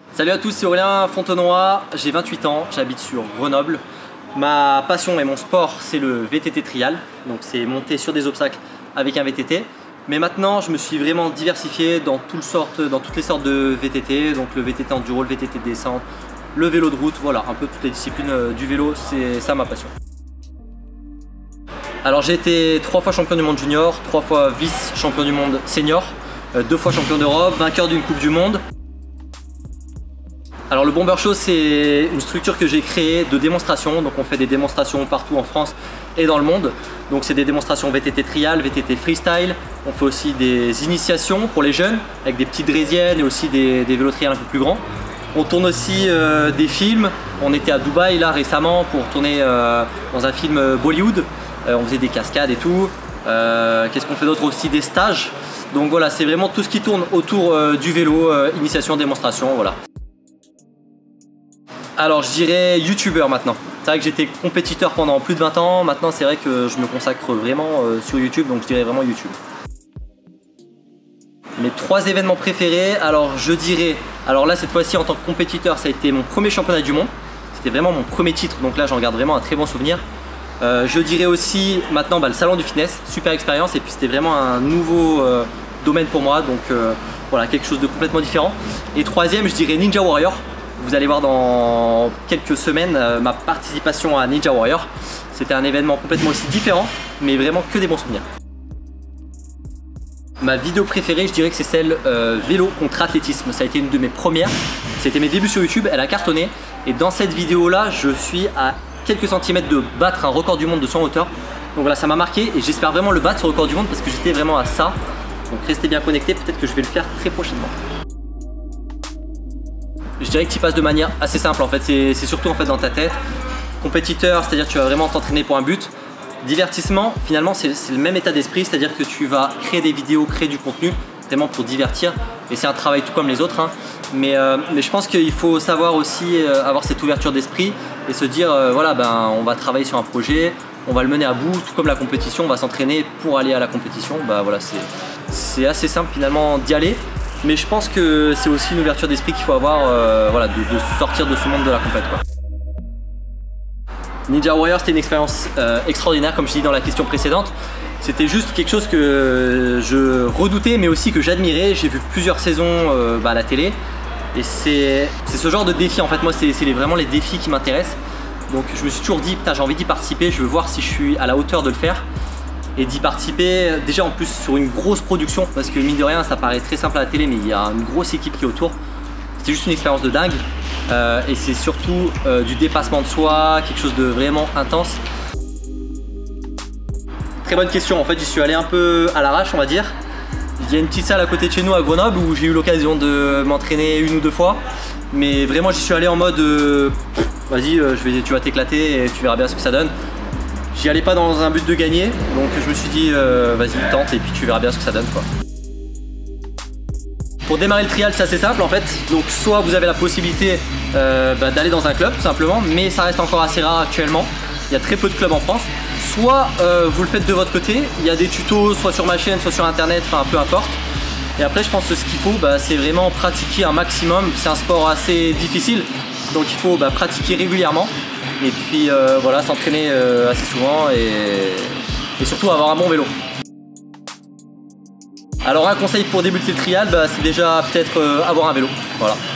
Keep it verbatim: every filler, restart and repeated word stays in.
Salut à tous, c'est Aurélien Fontenoy, j'ai vingt-huit ans, j'habite sur Grenoble. Ma passion et mon sport, c'est le V T T trial, donc c'est monter sur des obstacles avec un V T T. Mais maintenant, je me suis vraiment diversifié dans, tout le sorte, dans toutes les sortes de V T T, donc le V T T enduro, le V T T descente, le vélo de route, voilà, un peu toutes les disciplines du vélo, c'est ça ma passion. Alors j'ai été trois fois champion du monde junior, trois fois vice-champion du monde senior, deux fois champion d'Europe, vainqueur d'une coupe du monde. Alors le Bomber Show, c'est une structure que j'ai créée de démonstration, donc on fait des démonstrations partout en France et dans le monde. Donc c'est des démonstrations V T T trial, V T T freestyle, on fait aussi des initiations pour les jeunes avec des petites draisiennes et aussi des, des vélos trial un peu plus grands. On tourne aussi euh, des films, on était à Dubaï là récemment pour tourner euh, dans un film Bollywood, euh, on faisait des cascades et tout. Euh, Qu'est-ce qu'on fait d'autre aussi? Des stages. Donc voilà, c'est vraiment tout ce qui tourne autour euh, du vélo, euh, initiation, démonstration, voilà. Alors je dirais youtubeur maintenant. C'est vrai que j'étais compétiteur pendant plus de vingt ans, maintenant c'est vrai que je me consacre vraiment euh, sur YouTube, donc je dirais vraiment YouTube. Mes trois événements préférés, alors je dirais, alors là cette fois-ci en tant que compétiteur, ça a été mon premier championnat du monde. C'était vraiment mon premier titre, donc là j'en garde vraiment un très bon souvenir. Euh, je dirais aussi maintenant bah, le salon du fitness, super expérience, et puis c'était vraiment un nouveau euh, domaine pour moi, donc euh, voilà, quelque chose de complètement différent. Et troisième, je dirais Ninja Warrior. Vous allez voir dans quelques semaines euh, ma participation à Ninja Warrior. C'était un événement complètement aussi différent, mais vraiment que des bons souvenirs. Ma vidéo préférée, je dirais que c'est celle euh, vélo contre athlétisme. Ça a été une de mes premières. C'était mes débuts sur YouTube, elle a cartonné. Et dans cette vidéo là, je suis à quelques centimètres de battre un record du monde de cent hauteur. Donc voilà, ça m'a marqué et j'espère vraiment le battre, ce record du monde, parce que j'étais vraiment à ça. Donc restez bien connectés, peut-être que je vais le faire très prochainement. Je dirais que tu passes de manière assez simple en fait, c'est surtout en fait dans ta tête. Compétiteur, c'est-à-dire que tu vas vraiment t'entraîner pour un but. Divertissement, finalement c'est le même état d'esprit, c'est-à-dire que tu vas créer des vidéos, créer du contenu, vraiment pour divertir. Et c'est un travail tout comme les autres, hein. mais, euh, mais je pense qu'il faut savoir aussi euh, avoir cette ouverture d'esprit et se dire euh, voilà, ben, on va travailler sur un projet, on va le mener à bout, tout comme la compétition, on va s'entraîner pour aller à la compétition. Bah, voilà, c'est assez simple finalement d'y aller. Mais je pense que c'est aussi une ouverture d'esprit qu'il faut avoir, euh, voilà, de, de sortir de ce monde de la compète, quoi. Ninja Warrior, c'était une expérience euh, extraordinaire, comme je dis dans la question précédente. C'était juste quelque chose que je redoutais, mais aussi que j'admirais. J'ai vu plusieurs saisons euh, bah, à la télé. Et c'est ce genre de défi, en fait, moi, c'est vraiment les défis qui m'intéressent. Donc je me suis toujours dit, putain, j'ai envie d'y participer, je veux voir si je suis à la hauteur de le faire. Et d'y participer déjà en plus sur une grosse production, parce que mine de rien ça paraît très simple à la télé, mais il y a une grosse équipe qui est autour. C'était juste une expérience de dingue, euh, et c'est surtout euh, du dépassement de soi, quelque chose de vraiment intense. Très bonne question, en fait j'y suis allé un peu à l'arrache, on va dire. Il y a une petite salle à côté de chez nous à Grenoble où j'ai eu l'occasion de m'entraîner une ou deux fois, mais vraiment j'y suis allé en mode euh, vas-y, euh, tu vas t'éclater et tu verras bien ce que ça donne. J'y allais pas dans un but de gagner, donc je me suis dit euh, vas-y tente et puis tu verras bien ce que ça donne, quoi. Pour démarrer le trial, c'est assez simple en fait, donc soit vous avez la possibilité euh, bah, d'aller dans un club tout simplement, mais ça reste encore assez rare actuellement, il y a très peu de clubs en France. Soit euh, vous le faites de votre côté, il y a des tutos soit sur ma chaîne, soit sur internet, enfin peu importe. Et après je pense que ce qu'il faut bah, c'est vraiment pratiquer un maximum, c'est un sport assez difficile, donc il faut bah, pratiquer régulièrement. Et puis euh, voilà, s'entraîner euh, assez souvent et, et surtout avoir un bon vélo. Alors un conseil pour débuter le trial, bah, c'est déjà peut-être euh, avoir un vélo. Voilà.